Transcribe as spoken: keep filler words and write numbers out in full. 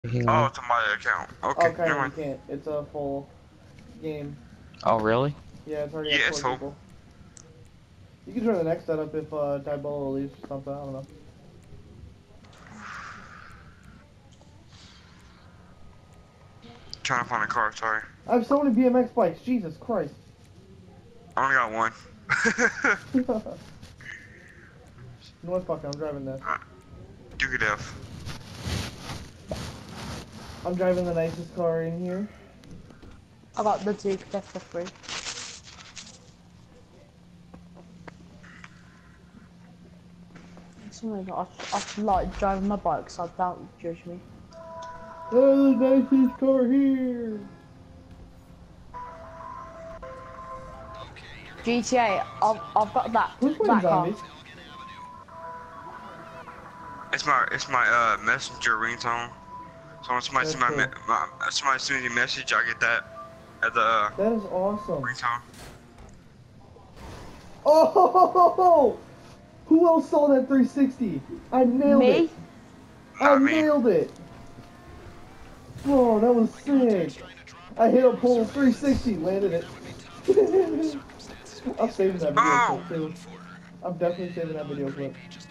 Oh, it's on my account. Okay, Okay, never you mind. can't. It's a full game. Oh, really? Yeah, it's already Yeah, got it's four full. people. You can join the next setup if uh, Diabolo leaves or something. I don't know. Trying to find a car, sorry. I have so many B M X bikes. Jesus Christ. I only got one. You know what? Fuck it, I'm driving this. Duke it F. I'm driving the nicest car in here. I got the Duke F for free. Something I, I like driving my bike, so don't judge me. Oh, the nicest car here. G T A, I've, I've got that. Who's playing that car. zombies? It's my it's my uh messenger ringtone. So when somebody That's send my, cool. me my somebody sends me a message, I get that as the uh, That is awesome. ringtone. Oh! Who else saw that three sixty? I nailed Me? it. I Not me. nailed it. Oh, that was sick. I hit a pole three sixty, landed it. I'm saving that video Oh! clip too. I'm definitely saving that video clip.